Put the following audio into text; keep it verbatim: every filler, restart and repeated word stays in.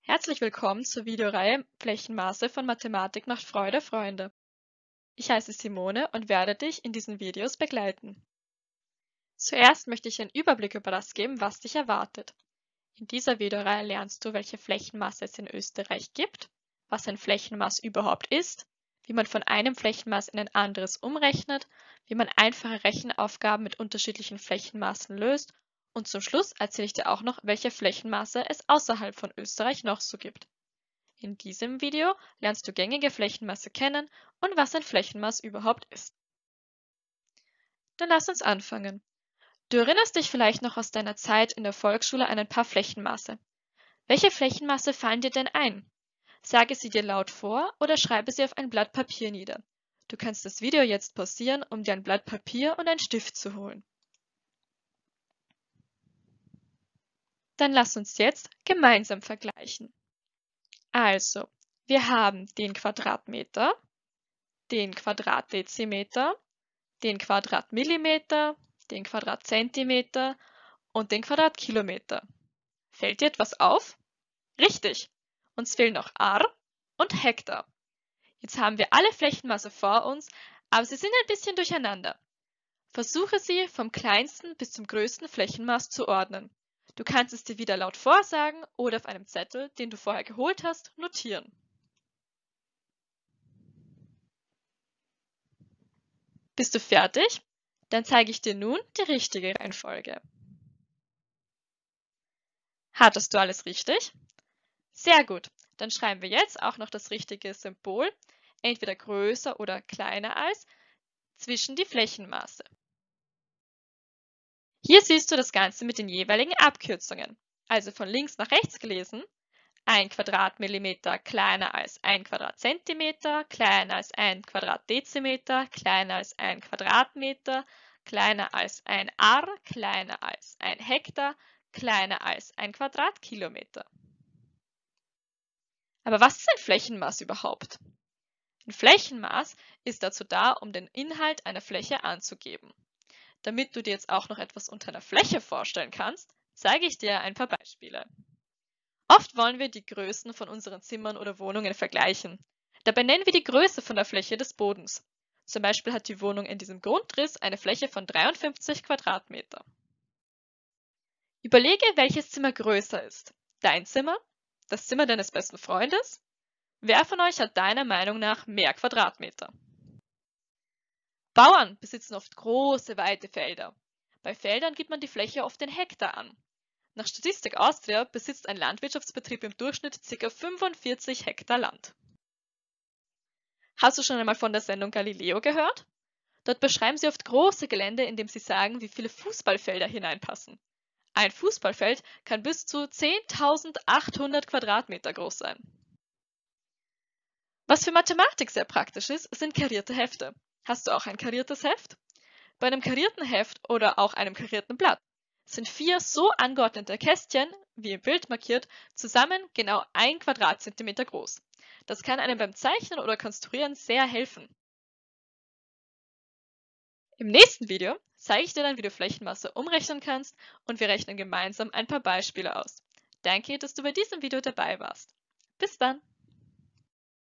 Herzlich willkommen zur Videoreihe Flächenmaße von Mathematik macht Freude, Freunde. Ich heiße Simone und werde dich in diesen Videos begleiten. Zuerst möchte ich einen Überblick über das geben, was dich erwartet. In dieser Videoreihe lernst du, welche Flächenmaße es in Österreich gibt, was ein Flächenmaß überhaupt ist, wie man von einem Flächenmaß in ein anderes umrechnet, wie man einfache Rechenaufgaben mit unterschiedlichen Flächenmaßen löst und zum Schluss erzähle ich dir auch noch, welche Flächenmaße es außerhalb von Österreich noch so gibt. In diesem Video lernst du gängige Flächenmaße kennen und was ein Flächenmaß überhaupt ist. Dann lass uns anfangen. Du erinnerst dich vielleicht noch aus deiner Zeit in der Volksschule an ein paar Flächenmaße. Welche Flächenmaße fallen dir denn ein? Sage sie dir laut vor oder schreibe sie auf ein Blatt Papier nieder. Du kannst das Video jetzt pausieren, um dir ein Blatt Papier und einen Stift zu holen. Dann lass uns jetzt gemeinsam vergleichen. Also, wir haben den Quadratmeter, den Quadratdezimeter, den Quadratmillimeter, den Quadratzentimeter und den Quadratkilometer. Fällt dir etwas auf? Richtig! Uns fehlen noch Ar und Hektar. Jetzt haben wir alle Flächenmaße vor uns, aber sie sind ein bisschen durcheinander. Versuche sie vom kleinsten bis zum größten Flächenmaß zu ordnen. Du kannst es dir wieder laut vorsagen oder auf einem Zettel, den du vorher geholt hast, notieren. Bist du fertig? Dann zeige ich dir nun die richtige Reihenfolge. Hattest du alles richtig? Sehr gut. Dann schreiben wir jetzt auch noch das richtige Symbol, entweder größer oder kleiner als, zwischen die Flächenmaße. Hier siehst du das Ganze mit den jeweiligen Abkürzungen. Also von links nach rechts gelesen, ein Quadratmillimeter kleiner als ein Quadratzentimeter, kleiner als ein Quadratdezimeter, kleiner als ein Quadratmeter, kleiner als ein Ar, kleiner als ein Hektar, kleiner als ein Quadratkilometer. Aber was ist ein Flächenmaß überhaupt? Ein Flächenmaß ist dazu da, um den Inhalt einer Fläche anzugeben. Damit du dir jetzt auch noch etwas unter einer Fläche vorstellen kannst, zeige ich dir ein paar Beispiele. Oft wollen wir die Größen von unseren Zimmern oder Wohnungen vergleichen. Dabei nennen wir die Größe von der Fläche des Bodens. Zum Beispiel hat die Wohnung in diesem Grundriss eine Fläche von dreiundfünfzig Quadratmeter. Überlege, welches Zimmer größer ist. Dein Zimmer? Das Zimmer deines besten Freundes? Wer von euch hat deiner Meinung nach mehr Quadratmeter? Bauern besitzen oft große, weite Felder. Bei Feldern gibt man die Fläche oft in Hektar an. Nach Statistik Austria besitzt ein Landwirtschaftsbetrieb im Durchschnitt ca. fünfundvierzig Hektar Land. Hast du schon einmal von der Sendung Galileo gehört? Dort beschreiben sie oft große Gelände, indem sie sagen, wie viele Fußballfelder hineinpassen. Ein Fußballfeld kann bis zu zehntausendachthundert Quadratmeter groß sein. Was für Mathematik sehr praktisch ist, sind karierte Hefte. Hast du auch ein kariertes Heft? Bei einem karierten Heft oder auch einem karierten Blatt sind vier so angeordnete Kästchen, wie im Bild markiert, zusammen genau ein Quadratzentimeter groß. Das kann einem beim Zeichnen oder Konstruieren sehr helfen. Im nächsten Video zeige ich dir dann, wie du Flächenmaße umrechnen kannst und wir rechnen gemeinsam ein paar Beispiele aus. Danke, dass du bei diesem Video dabei warst. Bis dann!